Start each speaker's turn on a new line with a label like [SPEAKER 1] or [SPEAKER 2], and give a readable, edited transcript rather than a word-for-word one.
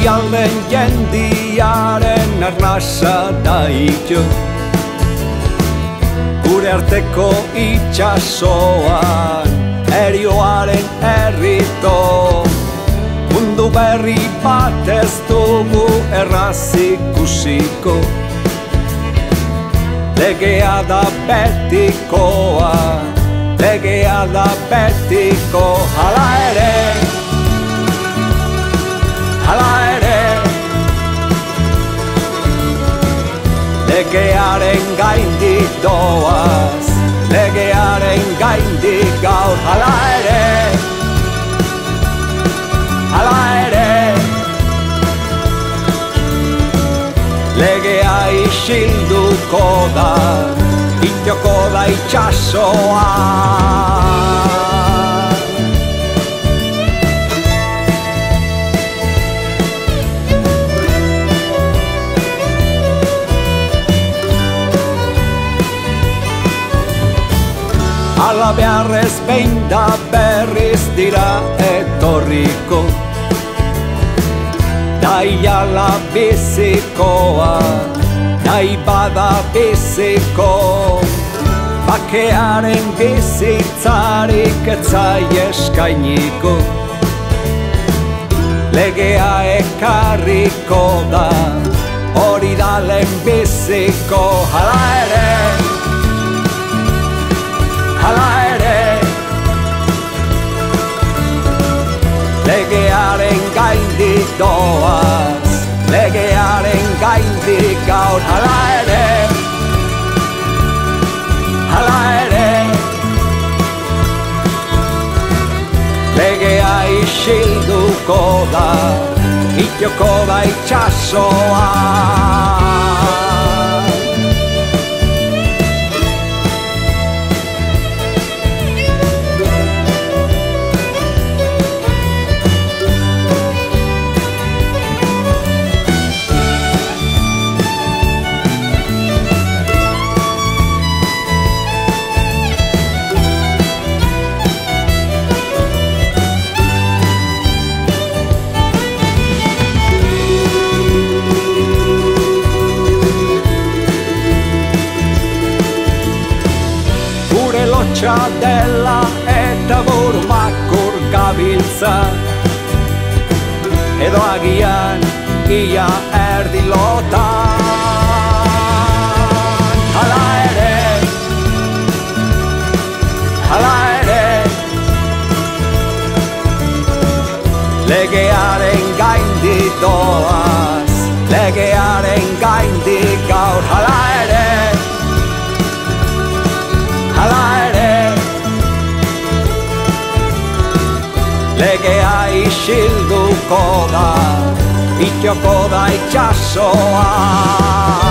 [SPEAKER 1] Herrialden jendiaren arnasa daitio, gure arteko itxasoan erioaren errito. Mundu berri bat ez dugu erraz ikusiko, legea da betikoa, legea da betiko. Hala ere, legearen gaindik doaz, legearen gaindik gaur. Hala ere, legea isilduko da, itxoko da itxasoa. Ala beharrez behin da berriz dira etorriko, nahiala bizikoa, nahi bada biziko. Bakearen bizitzarik etzai eskainiko, legea ekarriko da, hori da lehenbiziko. Hala ere, legearen gaindik doaz, legearen gaindik gaur. Hala ere, legea isilduko da, itxoko da itxasoa. Lotxa dela eta burumakur gabiltza, edo agian ia erdi lotan. Hala ere, legearen gaindik doaz, legearen gaindik gaur. Hala ere, legea isilduko da, itxoko da itxasoa.